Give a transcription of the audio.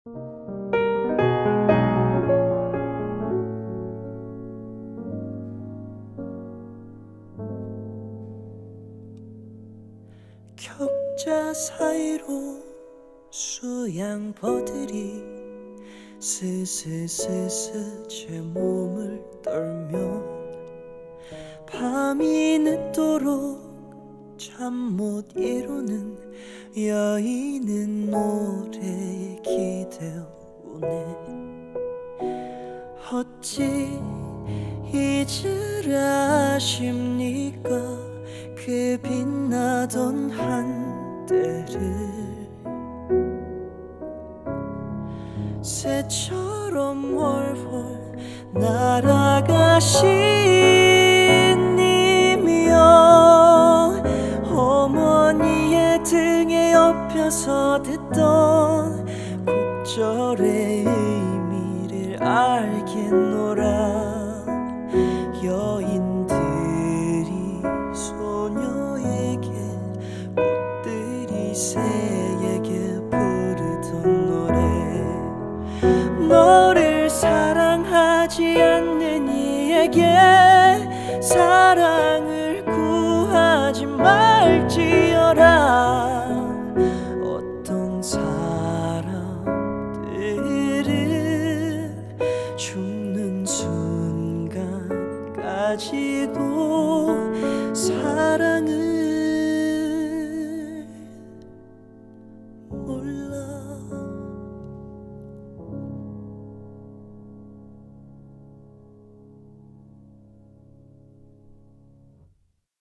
격자 사이로 수양버들이 스스스스 제 몸을 떨면 밤이 늦도록 잠 못 이루는 여인은 노래에 기대오네. 어찌 잊으라십니까 그 빛나던 한때를. 새처럼 월월 날아가신 님이여, 어머니의 등에 엎여서 듣던 곡절의 의미를 알겠노라. 여인들이 소녀에게, 꽃들이 새에게 부르던 노래. 너를 사랑하지 않는 이에게 사랑을 구하지 말지어다.